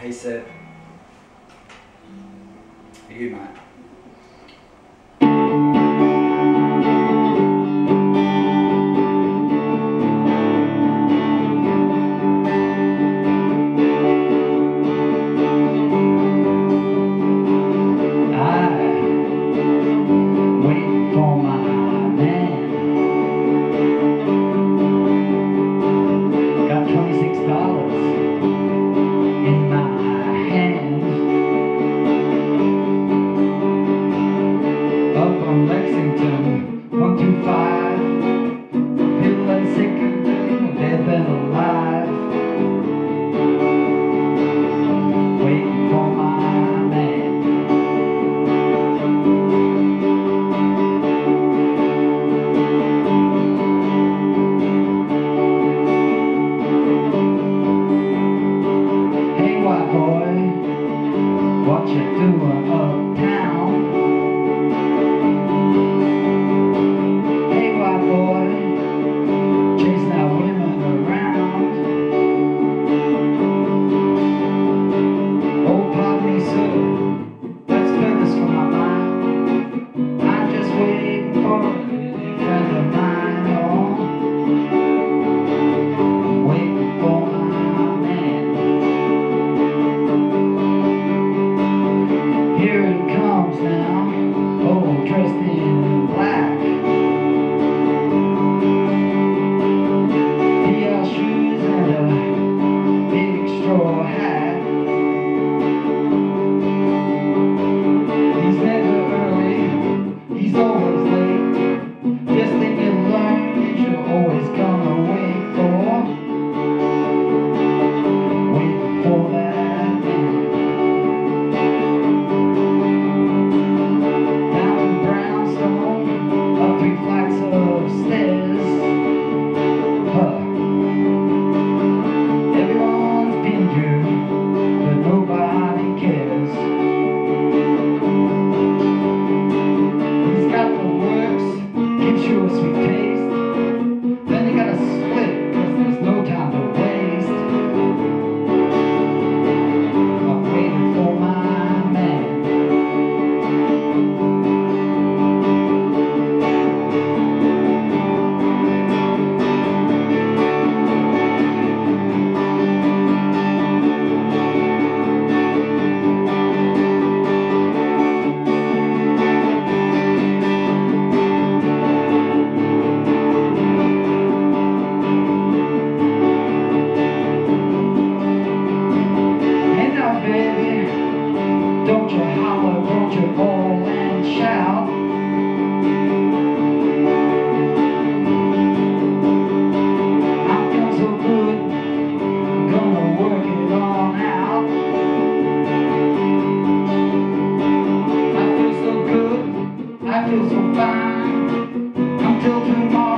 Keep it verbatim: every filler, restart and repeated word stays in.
He said, for you, mate. Lexington, one two five. People are sick and dead and alive, waiting for my man. Hey white boy, what you doing uptown? Don't you holler, don't you bawl and shout. I'm feeling so good, I'm gonna work it on out. I feel so good, I feel so fine, until tomorrow.